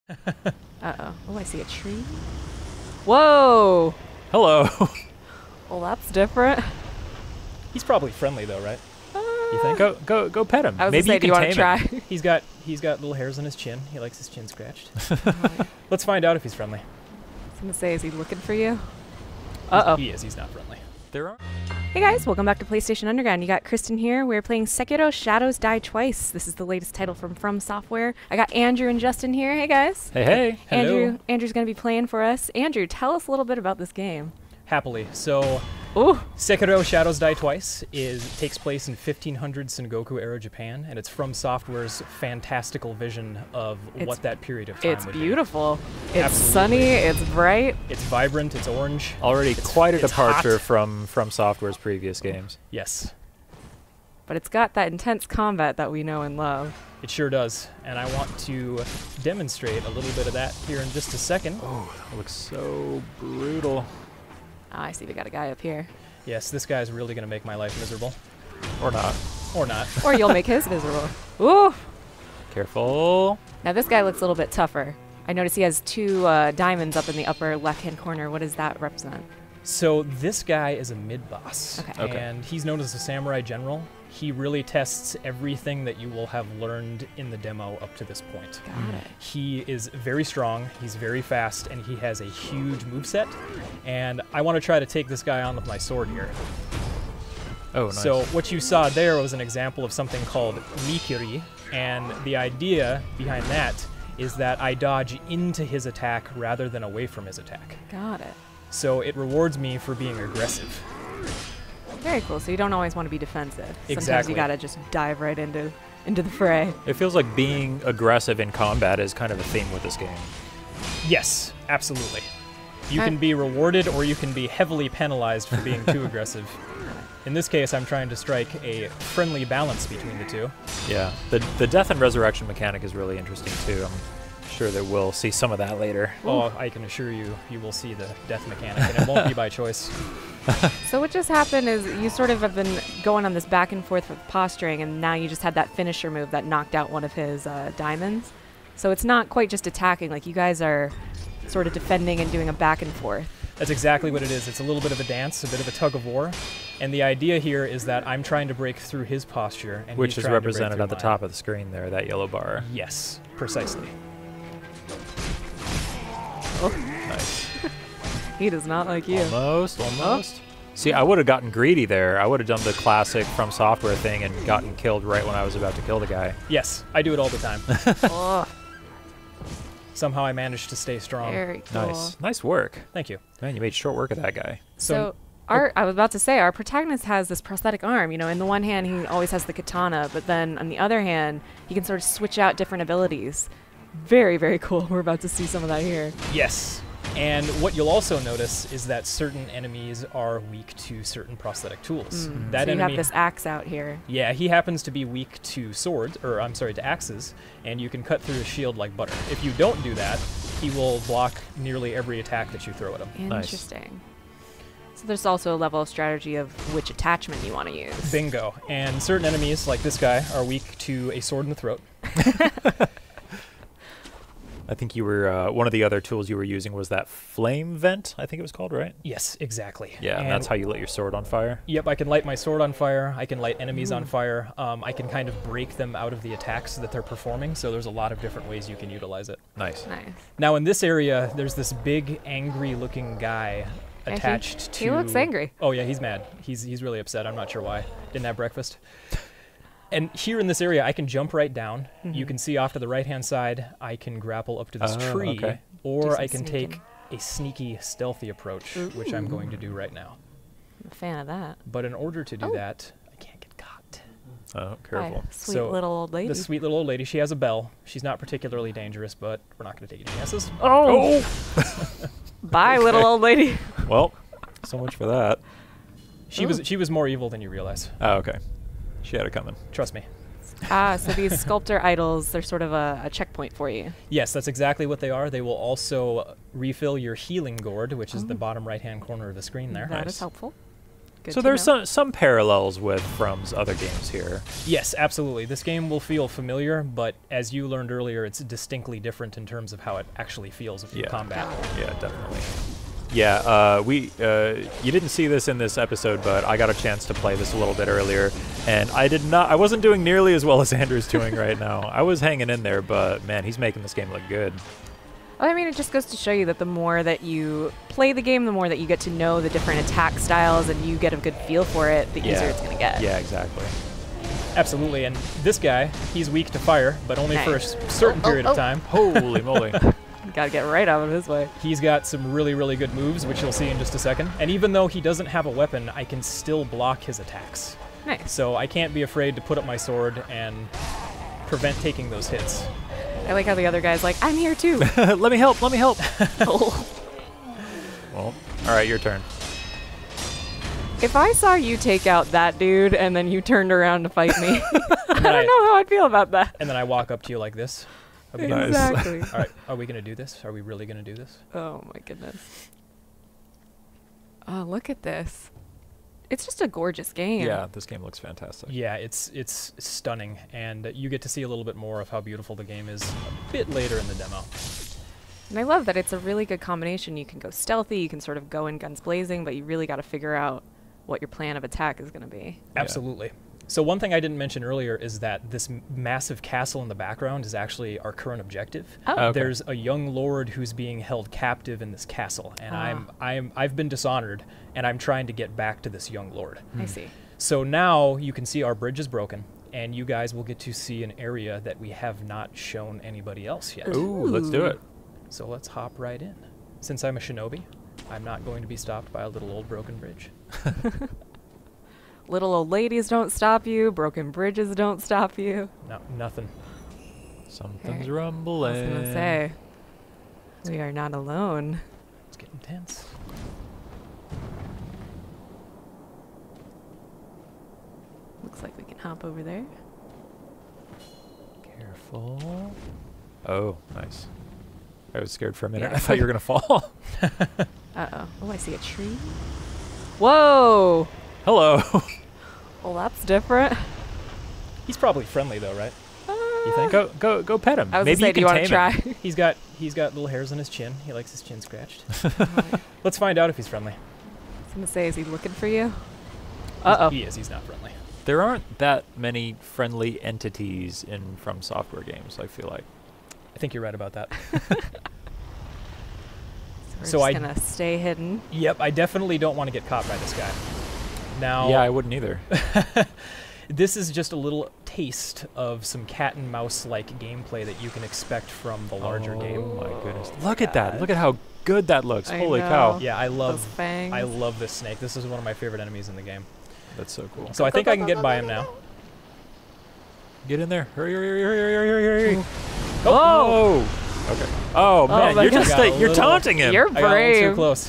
Uh-oh. Oh, I see a tree. Whoa! Hello. Well, that's different. He's probably friendly though, right? You think? Go pet him. I was Maybe gonna say, you do you can want to tame try? him. He's got little hairs on his chin. He likes his chin scratched. Let's find out if he's friendly. I was gonna say, is he looking for you? Uh-oh. He is. He's not friendly. There are. Hey guys, welcome back to PlayStation Underground. You got Kristen here. We're playing Sekiro Shadows Die Twice. This is the latest title from Software. I got Andrew and Justin here. Hey guys. Hey. Hello. Andrew's gonna be playing for us. Andrew, tell us a little bit about this game. Happily. So, Ooh. Sekiro Shadows Die Twice takes place in 1500 Sengoku era Japan, and it's from Software's fantastical vision of what that period of time It's would beautiful. It's Absolutely. sunny. It's bright. be. It's vibrant. It's orange. Already quite a it's departure hot. from Software's previous games. Yes, But it's got that intense combat that we know and love. it sure does. And I want to demonstrate a little bit of that here in just a second. Oh, that looks so brutal. I see we got a guy up here. Yes, this guy's really going to make my life miserable. Or not. Or not. Or you'll make his miserable. Ooh. Careful. Now this guy looks a little bit tougher. I notice he has two diamonds up in the upper left-hand corner. What does that represent? So this guy is a mid-boss, Okay. and he's known as a samurai general. He really tests everything that you will have learned in the demo up to this point. Got it. He is very strong, he's very fast, and he has a huge moveset. And I want to try to take this guy on with my sword here. Oh, nice. So what you saw there was an example of something called Mikiri, and the idea behind that is that I dodge into his attack rather than away from his attack. Got it. So it rewards me for being aggressive. Very cool. So you don't always want to be defensive. Sometimes Exactly. you gotta just dive right into the fray. It feels like being aggressive in combat is kind of a theme with this game. Yes, absolutely. You Okay. can be rewarded or you can be heavily penalized for being too aggressive. In this case, I'm trying to strike a friendly balance between the two. Yeah. The death and resurrection mechanic is really interesting too. I'm sure that we'll see some of that later. Oh, I can assure you, you will see the death mechanic, and it won't be by choice. So what just happened is you sort of have been going on this back and forth with posturing, and now you just had that finisher move that knocked out one of his diamonds. So it's not quite just attacking. Like you guys are sort of defending and doing a back and forth. That's exactly what it is. It's a little bit of a dance, a bit of a tug of war. And the idea here is that I'm trying to break through his posture, and Which he's is trying to break represented through at the mine. top of the screen there, that yellow bar. Yes, precisely. Nice. He does not like you. Almost. See, I would have gotten greedy there. I would have done the classic From Software thing and gotten killed right when I was about to kill the guy. Yes, I do it all the time. Oh, Somehow I managed to stay strong. very cool. Nice. Nice work. Thank you. Man, you made short work of that guy. So I was about to say, our protagonist has this prosthetic arm. You know, in the one hand, he always has the katana, but then on the other hand, he can sort of switch out different abilities. Very, very cool. We're about to see some of that here. Yes. And what you'll also notice is that certain enemies are weak to certain prosthetic tools. That So you enemy, have this axe out here. yeah, he happens to be weak to swords, or I'm sorry, to axes, and you can cut through his shield like butter. If you don't do that, he will block nearly every attack that you throw at him. Nice. Interesting. So there's also a level of strategy of which attachment you want to use. Bingo. And certain enemies, like this guy, are weak to a sword in the throat. I think you were, one of the other tools you were using was that flame vent, I think it was called, right? Yes, exactly. Yeah, and that's how you lit your sword on fire. Yep, I can light my sword on fire. I can light enemies on fire. I can kind of break them out of the attacks that they're performing, so there's a lot of different ways you can utilize it. Nice. Nice. Now, in this area, there's this big, angry-looking guy Yeah, attached to... he looks angry. Oh, yeah, he's mad. He's really upset. I'm not sure why. Didn't have breakfast. And here in this area, I can jump right down. You can see off to the right-hand side, I can grapple up to this Oh, tree, okay. Do or some I can sneaking. take a sneaky, stealthy approach, which I'm going to do right now. I'm a fan of that. But in order to do Oh. that, I can't get caught. Oh, careful. Hi, sweet So, little old lady. The sweet little old lady, she has a bell. She's not particularly dangerous, but we're not going to take any chances. Oh! Bye, little old lady. Well, so much for that. She was more evil than you realize. Oh, okay. She had it coming. Trust me. So these sculptor idols, they're sort of a checkpoint for you. Yes, that's exactly what they are. They will also refill your healing gourd, which is the bottom right-hand corner of the screen there. That Nice. is helpful. Good So to there's know. some parallels with From's other games here. Yes, absolutely. This game will feel familiar, but as you learned earlier, it's distinctly different in terms of how it actually feels in Yeah. combat. Yeah, definitely. Yeah, you didn't see this in this episode, but I got a chance to play this a little bit earlier, and I wasn't doing nearly as well as Andrew's doing right now. I was hanging in there, but man, he's making this game look good. Well, I mean, it just goes to show you that the more that you play the game, the more that you get to know the different attack styles and you get a good feel for it, the easier it's going to get. Yeah, exactly. Absolutely, and this guy, he's weak to fire, but only for a certain Oh, period of time. Holy moly. Got to get right out of his way. He's got some really, really good moves, which you'll see in just a second. And even though he doesn't have a weapon, I can still block his attacks. Nice. So I can't be afraid to put up my sword and prevent taking those hits. I like how the other guy's like, I'm here too. Let me help, let me help. Oh. Well, all right, your turn. If I saw you take out that dude and then you turned around to fight me, I don't know how I'd feel about that. And then I walk up to you like this. Are we Nice. Exactly. All right, are we going to do this? Are we really going to do this? Oh my goodness. Oh, look at this. It's just a gorgeous game. Yeah, this game looks fantastic. Yeah, it's stunning, and you get to see a little bit more of how beautiful the game is a bit later in the demo. And I love that it's a really good combination. You can go stealthy, you can sort of go in guns blazing, but you really got to figure out what your plan of attack is going to be. Absolutely. So one thing I didn't mention earlier is that this massive castle in the background is actually our current objective. Oh. Okay. There's a young lord who's being held captive in this castle, and I've been dishonored, and I'm trying to get back to this young lord. I see. So now you can see our bridge is broken, and you guys will get to see an area that we have not shown anybody else yet. Ooh, let's do it. So let's hop right in. Since I'm a shinobi, I'm not going to be stopped by a little old broken bridge. Little old ladies don't stop you, broken bridges don't stop you. No, nothing. Something's Okay. rumbling. I was going to say, we are not alone. It's getting tense. Looks like we can hop over there. Careful. Oh, nice. I was scared for a minute. Yeah. I thought you were going to fall. Uh-oh. Oh, I see a tree. Whoa! Hello. Well, that's different. He's probably friendly though, right? You think? Go pet him. I was Maybe going to say, you do you can want to tame try? him. He's got little hairs on his chin. He likes his chin scratched. Let's find out if he's friendly. I was going to say, is he looking for you? Uh-oh. He is. He's not friendly. There aren't that many friendly entities in From Software games, I feel like. I think you're right about that. We're So just I- going to stay hidden. Yep, I definitely don't want to get caught by this guy. Now, Yeah, I wouldn't either. this is just a little taste of some cat and mouse like gameplay that you can expect from the larger game. Oh my goodness. Look at that. Look at how good that looks. I Holy know. cow. Yeah, I Those love fangs. this snake. This is one of my favorite enemies in the game. That's so cool. So I think I can get by him now. Get in there. Hurry, hurry, hurry, hurry, hurry, hurry, hurry. Oh! Oh! Okay. Oh, man, my you're God. just Got a you're little- taunting him. You're I got a little too brave. close.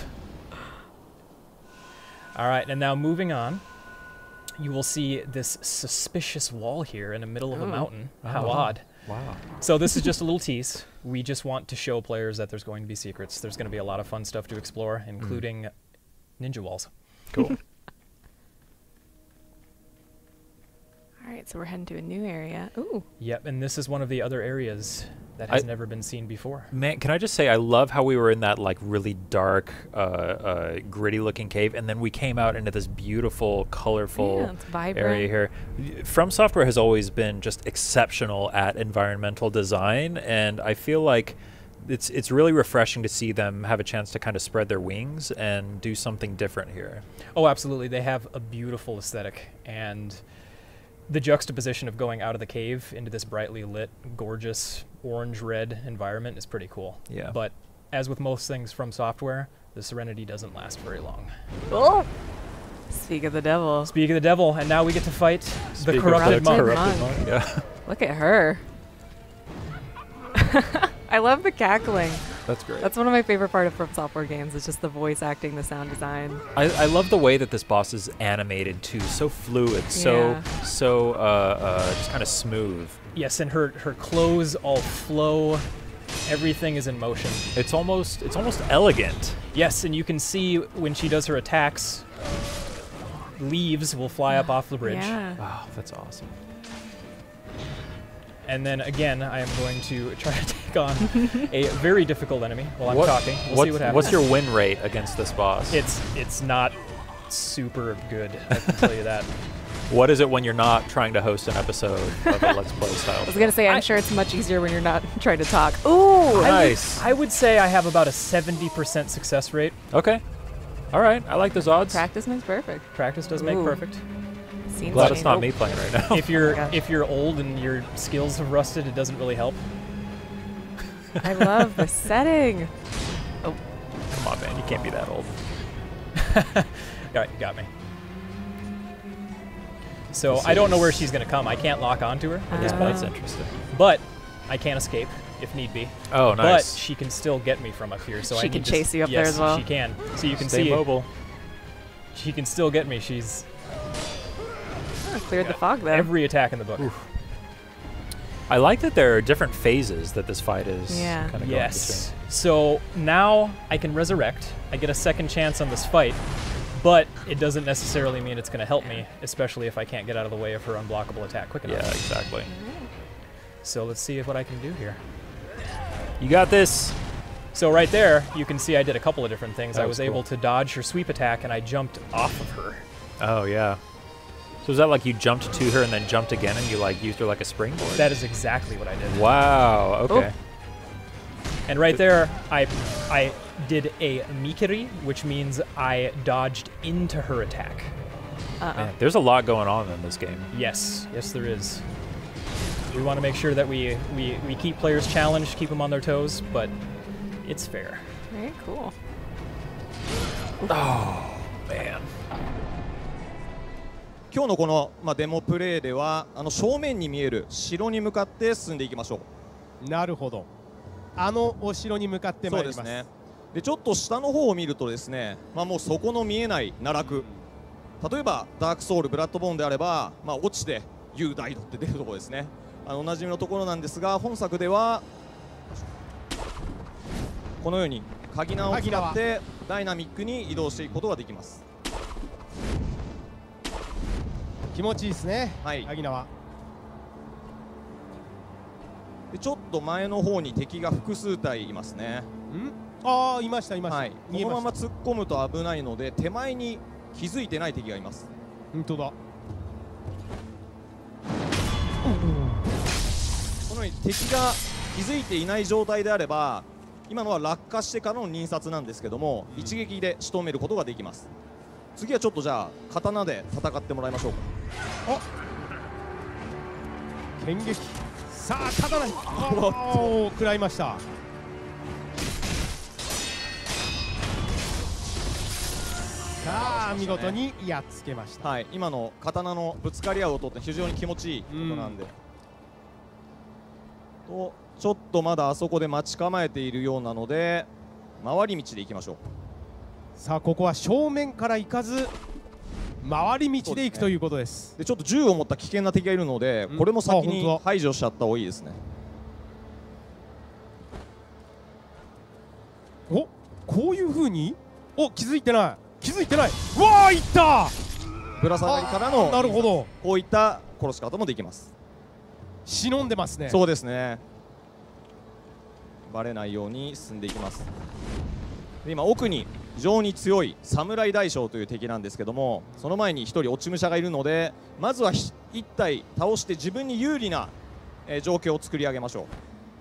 All right, and now moving on, you will see this suspicious wall here in the middle of a Oh. mountain. How Oh. odd. Wow. So this is just a little tease. We just want to show players that there's going to be secrets. There's going to be a lot of fun stuff to explore, including ninja walls. Cool. All right, so we're heading to a new area. Ooh. Yep, and this is one of the other areas that has never been seen before. Man, can I just say I love how we were in that like really dark, gritty looking cave, and then we came out into this beautiful, colorful Yeah, it's vibrant. area here. From Software has always been just exceptional at environmental design, and I feel like it's really refreshing to see them have a chance to kind of spread their wings and do something different here. Oh, absolutely. They have a beautiful aesthetic, and the juxtaposition of going out of the cave into this brightly lit, gorgeous orange-red environment is pretty cool. Yeah. But as with most things from Software, the serenity doesn't last very long. Oh! Speak of the devil. Speak of the devil, and now we get to fight Speak the of corrupted monk. Corrupted monk. monk. Yeah. Look at her. I love the cackling. That's great. That's one of my favorite part of From Software games. Is just the voice acting, the sound design. I love the way that this boss is animated too, so fluid, Yeah. so just kind of smooth. Yes, and her clothes all flow. Everything is in motion. It's almost elegant. Yes, and you can see when she does her attacks, leaves will fly up off the bridge. Yeah. Wow, that's awesome. And then again, I am going to try to take on a very difficult enemy while I'm talking. We'll see what happens. What's your win rate against this boss? It's not super good, I can tell you that. What is it when you're not trying to host an episode of a Let's Play style? I was gonna say, I'm sure it's much easier when you're not trying to talk. Ooh, Nice. I would say I have about a 70% success rate. Okay. All right. I like those odds. practice makes perfect. Practice does make Ooh. perfect. Scenes Glad change. it's not me playing right now. If you're gosh. if you're old and your skills have rusted, it doesn't really help. I love the setting. Come on, man. You can't be that old. All right, you got me. So I don't know where she's gonna come. I can't lock onto her at this Oh. point, That's interesting. but I can escape if need be. Oh, nice. But she can still get me from up here. So She I can need to chase you up there yes, as well. She can. So you can Stay see mobile. she can still get me. She's Oh, cleared the fog there. every attack in the book. I like that there are different phases that this fight is Yeah. kind of going Yes. So now I can resurrect. I get a second chance on this fight, but it doesn't necessarily mean it's going to help me, especially if I can't get out of the way of her unblockable attack quick between. enough. Yeah, exactly. So let's see what I can do here. You got this. So right there, you can see I did a couple of different things. That I was was able cool. to dodge her sweep attack, and I jumped off of her. Oh, yeah. So is that like you jumped to her and then jumped again and you like used her like a springboard? That is exactly what I did. Wow. Okay. And right there, I did a mikiri, which means I dodged into her attack. Man, there's a lot going on in this game. Yes, yes there is. We want to make sure that we keep players challenged, keep them on their toes, but it's fair. Very cool. Man. 今日のこの、デモプレイでは正面に見える城に向かって進んでいきましょう。 なるほど。あのお城に向かってまいります。 そうですね。でちょっと下の方を見るとですね、もうそこの見えない奈落、例えばダークソウルブラッドボーンであれば、落ちてユーダイドって出るところですね。おなじみのところなんですが、本作ではこのように鍵縄を使ってダイナミックに移動していくことができます。 気持ちいいですね。 はいアギナは。 でちょっと前の方に敵が複数体いますね。 ああ、いましたいました。 はい、こ見えました。 のまま突っ込むと危ないので手前に気づいてない敵がいます。 本当だ。 このように敵が気づいていない状態であれば、今のは落下してからの忍殺なんですけども、一撃で仕留めることができます。次はちょっとじゃあ刀で戦ってもらいましょうか。 剣撃。さあ、刀に。おお、食らいました。さあ、見事にやっつけました。 はい、今の刀のぶつかり合う音って非常に気持ちいい音なんで、とちょっとまだあそこで待ち構えているようなので回り道で行きましょう。 さあ、ここは正面から行かず回り道で行くということです。 でちょっと銃を持った危険な敵がいるので、これも先にあ本当だ排除しちゃった方がいいですね。 お、こういう風に。お、気づいてない。気づいてない。うわあ、いった。 ぶら下がりからのなるほど。 こういった殺し方もできます。 忍んでますね。 そうですね。バレないように進んでいきます。で今奥に非常に強い侍大将という敵なんですけども、その前に1人落ち武者がいるので、まずは1体倒して自分に有利な、状況を作り上げましょう。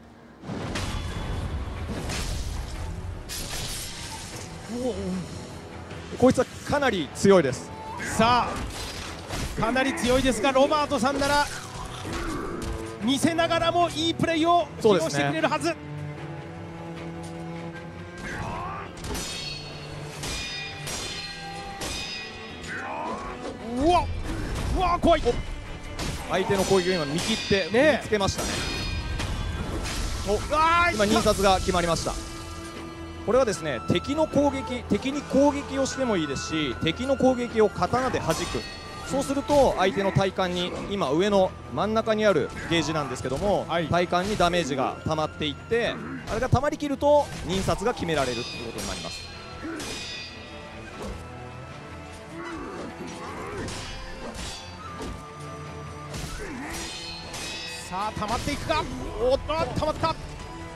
こいつはかなり強いです。 さあ、かなり強いですが、ロバートさんなら見せながらもいいプレーを披露してくれるはず。うわうわ、怖い。 相手の攻撃を今見切ってね見つけましたね。 あー、 今忍殺が決まりました。これはですね、敵に攻撃をしてもいいですし、敵の攻撃を刀で弾く。そうすると相手の体幹に、今上の真ん中にあるゲージなんですけども、 はい体幹にダメージが溜まっていって、あれが溜まりきると忍殺が決められるということになります。 さあ溜まっていくか。おっと溜まった。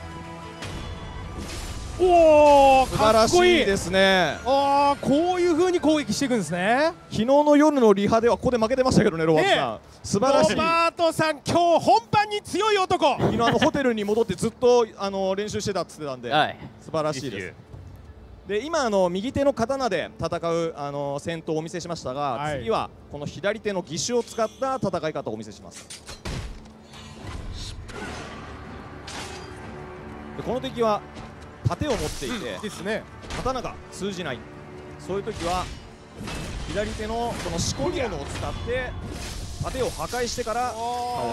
おお素晴かっこいいらしいですね。 ああこういう風に攻撃していくんですね。 昨日の夜のリハではここで負けてましたけどね、ロバートさん、素晴らしい。 ロバートさん今日本番に強い男。 昨日ホテルに戻ってずっと練習してたっつってたんで、 はい、 素晴らしいです。で今右手の刀で戦う戦闘をお見せしましたが、 はい、 次はこの左手の義手を使った戦い方をお見せします。でこの敵は盾を持っていて、 ですね、 刀が通じない、そういう時は左手のこの仕込み物を使って盾を破壊してから倒す。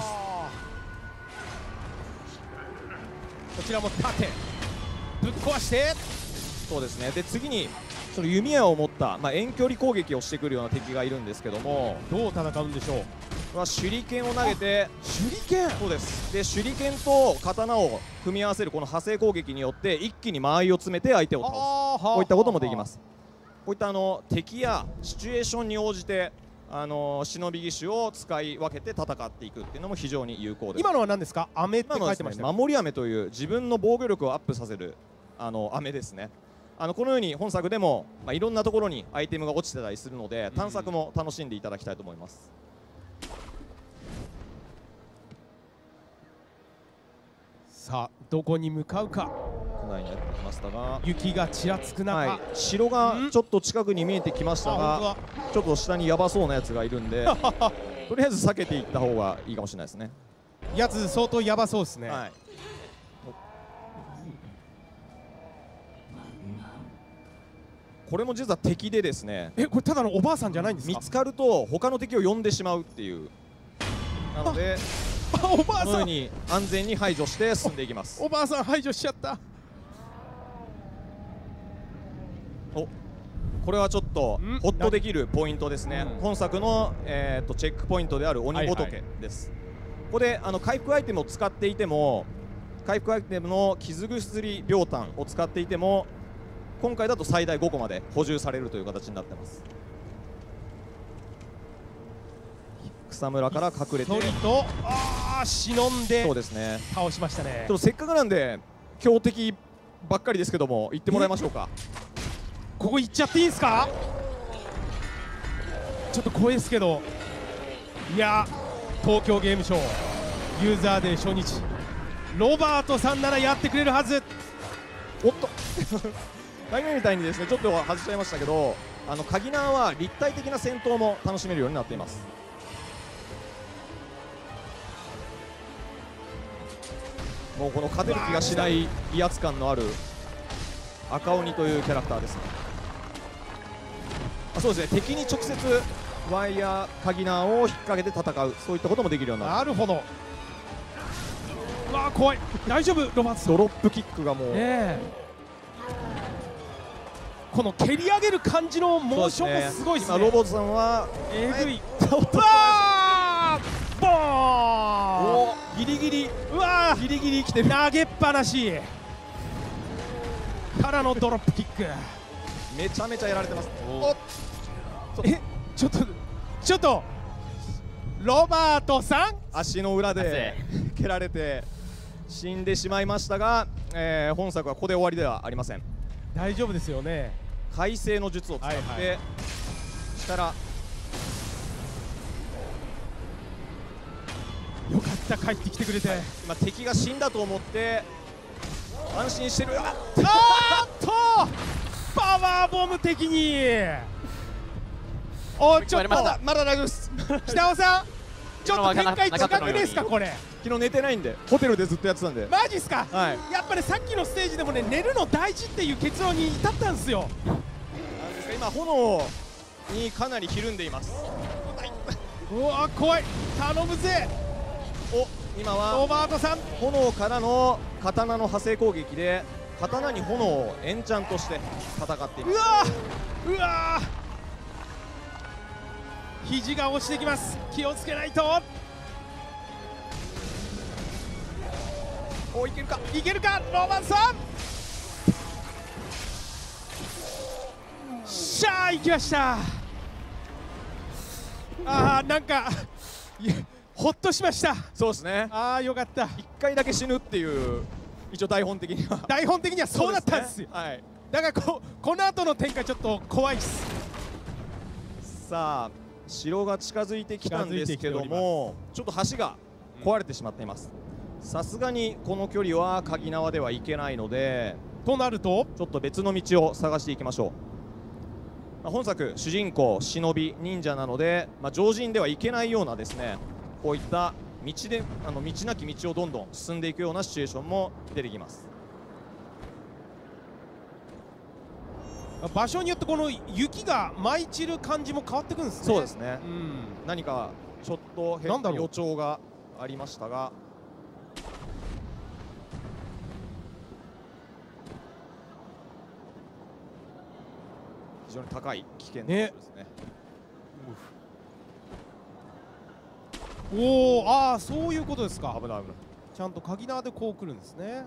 こちらも盾ぶっ壊して、 そうですね。で次にその弓矢を持った、遠距離攻撃をしてくるような敵がいるんですけども、 どう戦うんでしょう。 手裏剣を投げて、 手裏剣、 そうです。で手裏剣と刀を組み合わせるこの派生攻撃によって一気に間合いを詰めて相手を倒す、こういったこともできます。こういった敵やシチュエーションに応じて忍び義手を使い分けて戦っていくっていうのも非常に有効です。 今のは何ですか。飴って書いてましたよ。 守り飴という自分の防御力をアップさせる飴ですね。このように本作でも、いろんなところにアイテムが落ちてたりするので、探索も楽しんでいただきたいと思います。 さあどこに向かうか。 区内にやってきましたが、 雪がちらつく中、 城がちょっと近くに見えてきましたが、ちょっと下にヤバそうなやつがいるんでとりあえず避けていった方がいいかもしれないですね。 やつ相当ヤバそうですね。 はい、これも実は敵でですね、 これただのおばあさんじゃないんですか。 見つかると他の敵を呼んでしまうっていう、なのでおばあさんこのように安全に排除して進んでいきます。 おばあさん排除しちゃった。 これはちょっとホッとできるポイントですね。本作の、チェックポイントである鬼仏です。ここで回復アイテムを使っていても、回復アイテムの傷薬秒炭を使っていても、今回だと最大5個まで補充されるという形になってます。草むらから隠れて、 と忍んで、 そうですね、 倒しましたね。 ちょっとせっかくなんで強敵ばっかりですけども行ってもらいましょうか。 ここ行っちゃっていいんですか。ちょっと怖いですけど、いや東京ゲームショウユーザーデー初日、ロバートさんならやってくれるはず。 おっと大名みたいにですねちょっと外しちゃいましたけど、カギナーは立体的な戦闘も楽しめるようになっています。もうこの勝てる気がしない威圧感のある赤鬼というキャラクターですね。そうですね、敵に直接ワイヤーカギナーを引っ掛けて戦う、そういったこともできるようになる。 なるほど。うわ怖い。大丈夫ロバートさん。 ドロップキックがもう、 この蹴り上げる感じのモーションもすごいですね。 今ロボットさんはえぐい。 ボーン、ギリギリ、 うわギリギリ来てる。 投げっぱなしからのドロップキック、 めちゃめちゃやられてます。 ちょっとロバートさん足の裏で蹴られて死んでしまいましたが、本作はここで終わりではありません。 大丈夫ですよね。 開成の術を使って、したらよかった帰ってきてくれて、 今敵が死んだと思って安心してる。 パワーボム的にちょっとまだ大丈夫です。 北尾さんちょっと展開近くですか。これ昨日寝てないんでホテルでずっとやってたんで。 マジっすか。 はい、 やっぱりさっきのステージでもね寝るの大事っていう結論に至ったんですよ。 なんですか、今炎にかなりひるんでいます。 うわ怖い、頼むぜ。 今はロバートさん炎からの刀の派生攻撃で刀に炎をエンチャントして戦っています。 うわ肘が落ちてきます。気をつけないと。いけるかいけるかロバートさん。しゃあ行きました。なんかほっとしました。 そうですね。 ああよかった。 1回だけ死ぬっていう一応台本的には台本的にはそうだったんですよ。 はい。 だからこの後の展開ちょっと怖いです。 さあ城が近づいてきたんですけども、ちょっと橋が壊れてしまっています。さすがにこの距離は鍵縄では行けないので、 となるとちょっと別の道を探していきましょう。本作主人公忍び忍者なので、常人では行けないようなですね、こういった道で道なき道をどんどん進んでいくようなシチュエーションも出てきます。 場所によってこの雪が舞い散る感じも変わってくるんですね。 そうですね、 うん、 何かちょっと変な予兆がありましたが、非常に高い危険なことですね。 おお、ああそういうことですか。 危ない危ない。 ちゃんと鍵縄でこう来るんですね。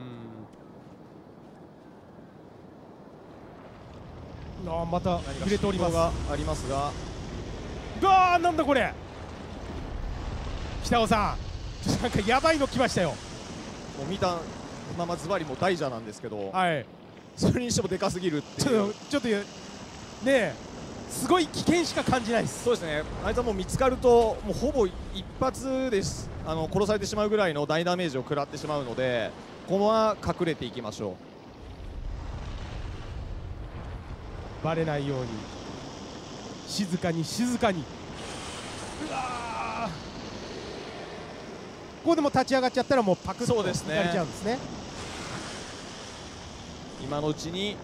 ああまた触れております。 がありますが、 うわーなんだこれ。北尾さんなんかやばいの来ましたよ。 もう見たままズバリもう大蛇なんですけど、 はい、 それにしてもでかすぎるっていう。 ちょっとねえ、すごい危険しか感じないです。 そうですね、あいつはもう見つかるともうほぼ一発です殺されてしまうぐらいの大ダメージを食らってしまうので、ここは隠れていきましょう。 バレないように静かに静かに。うわここでも立ち上がっちゃったらもうパクッと抜かれちゃうんですね。 今のうちに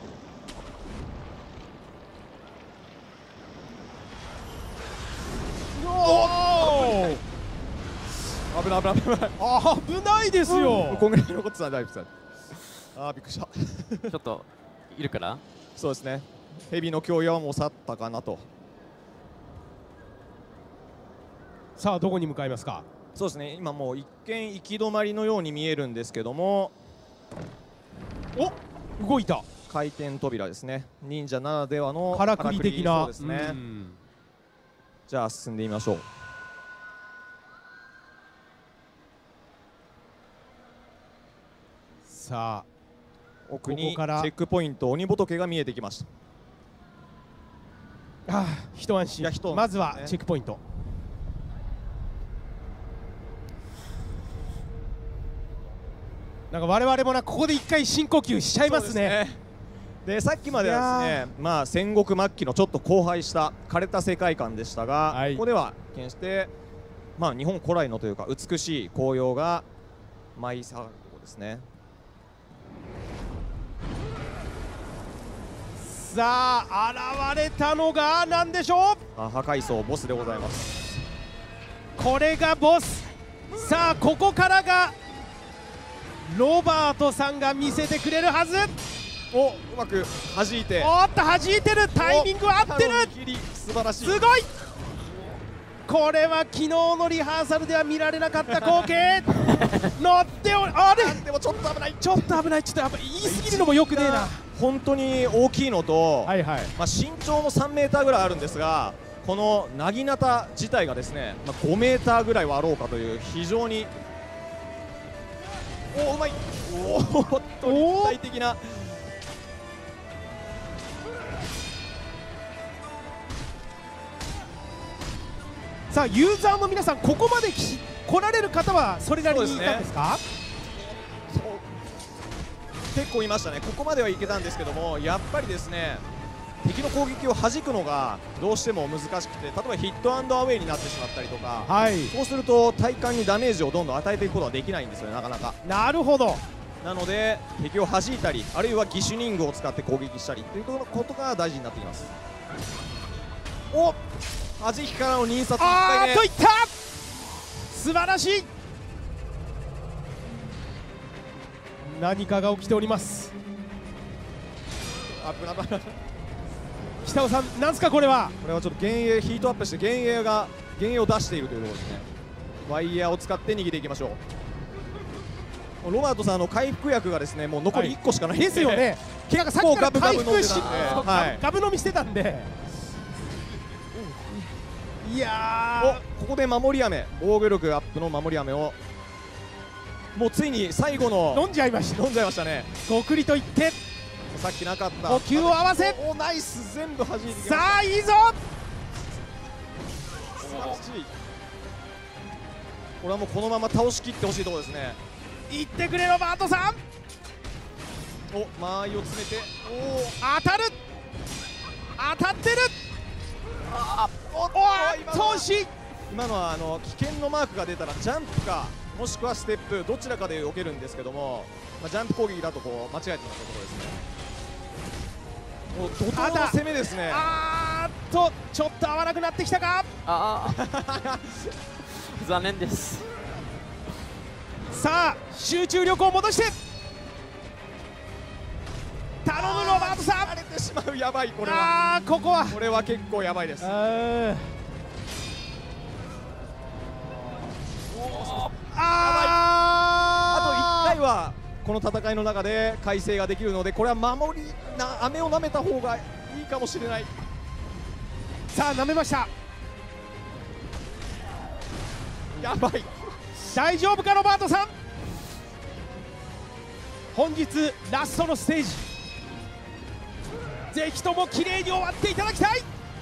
危ない危ない危ない危ないですよ。 こんぐらい残ってたんだいぶさ。あーびっくりしたちょっといるかな。 そうですね、ヘビの脅威はもう去ったかなと。 さあどこに向かいますか。 そうですね、今もう一見行き止まりのように見えるんですけども、 お動いた。 回転扉ですね、忍者ならではのからくり的な。 そうですね。じゃあ進んでみましょう。 さあ奥にチここからェックポイント鬼仏が見えてきました。 一安心。まずはチェックポイント。なんか我々もここで一回深呼吸しちゃいますね。 でさっきまではですね、戦国末期のちょっと荒廃した枯れた世界観でしたが、ここでは一見して、日本古来のというか美しい紅葉が舞い盛るところですね。 さあ現れたのが何でしょう。 破壊層ボスでございます。 これがボス。さあここからがロバートさんが見せてくれるはず。 うまく弾いて、 おっと弾いてる。タイミング合ってる。 素晴らしい。 すごい。これは昨日のリハーサルでは見られなかった光景乗ってあれでもちょっと危ない。 ちょっと危ない。ちょっとやっぱ言い過ぎるのもよくねえな。 本当に大きいのと、身長も3メーターぐらいあるんですが、このなぎなた自体がですね、5メーターぐらいはあろうかという非常にうまい。立体的な。 さあユーザーの皆さん、ここまで来られる方はそれなりにいたんですか。 結構いましたね。ここまではいけたんですけども、やっぱりですね敵の攻撃を弾くのがどうしても難しくて、例えばヒットアンドアウェイになってしまったりとか、そうすると体幹にダメージをどんどん与えていくことはできないんですよね、なかなか。 なるほど。 なので敵を弾いたり、あるいはギシュニングを使って攻撃したりということが大事になってきます。おっ、弾きからの2殺1回目。 といった。素晴らしい。何かが起きております。 危ない。 北尾さん、なんすかこれは。 これはちょっと幻影ヒートアップして幻影を出しているというところですね。ワイヤーを使って逃げていきましょう。ロバートさんの回復薬がですねもう残り1個しかないんで、 ですよね。なんかさっきから回復しガブ飲みしてたんで、 いやここで守り雨、防御力アップの守り雨をもうついに最後の飲んじゃいましたね。 ごくりといってさっきなかった呼吸を合わせ、 おナイス、全部弾いてきました。 さあいいぞ。 素晴らしい。これはもうこのまま倒しきってほしいところですね。 いってくれロバートさん。 お間合いを詰めて、 当たる、当たってる。おっと惜しい。 今のは危険のマークが出たらジャンプかもしくはステップどちらかで避けるんですけども、ジャンプ攻撃だとこう間違えてますところですね。もう怒涛の攻めですね。 ちょっと合わなくなってきたか。 残念です。 さあ集中力を戻して頼むロバートさん。 慣れてしまう。やばい、これはここはこれは結構やばいです。 あと1回はこの戦いの中で改正ができるので、これは守りな飴を舐めた方がいいかもしれない。 さあ舐めました。 やばい。 大丈夫かロバートさん。本日ラストのステージ、ぜひとも綺麗に終わっていただきたい。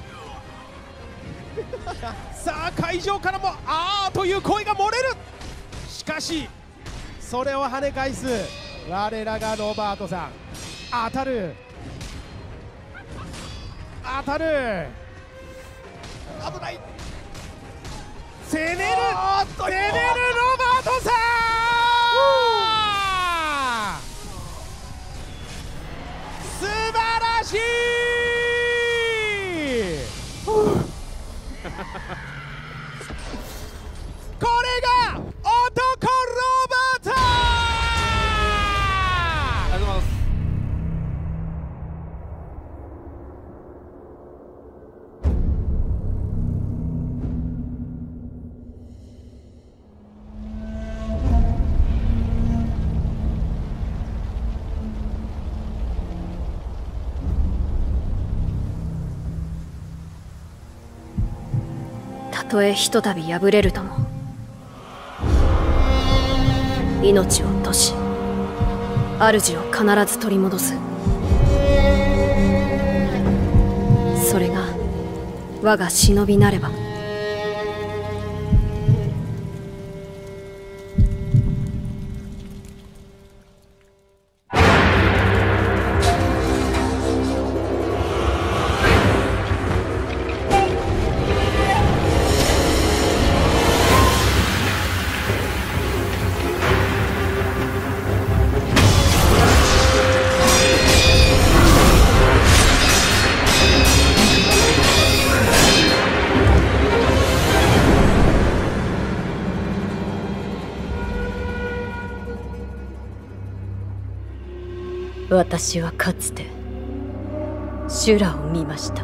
さあ会場からもという声が漏れる。しかしそれを跳ね返す我らがロバートさん。当たる当たる、 危ない。 攻める攻めるロバートさん。素晴らしい。これが男ロバート。 ありがとうございます。 たとえひとたび敗れるとも命を落とし主を必ず取り戻す。それが我が忍びなれば。私はかつて修羅を見ました。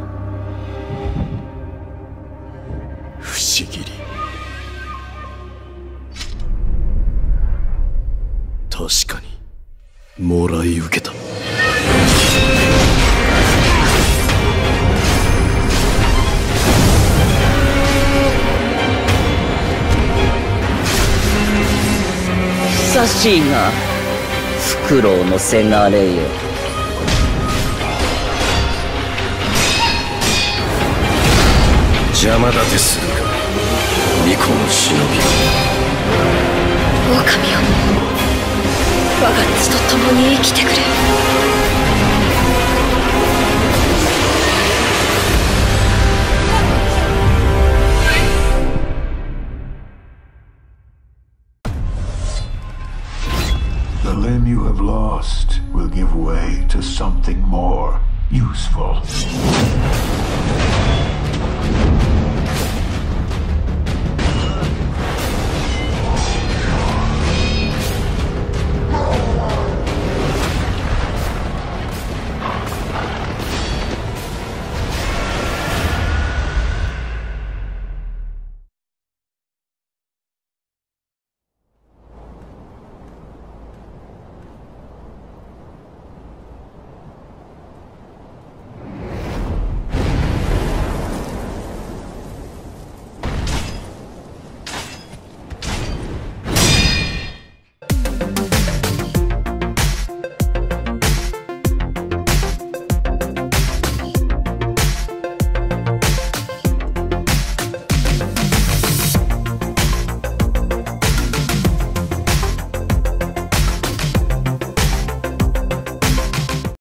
不思議に確かにもらい受けた。 久しいなフクロウのせがれよ。 邪魔立てするか巫女の忍び。 狼よ、我が血と共に生きてくれ。 The limb you have lost will give way to something more useful.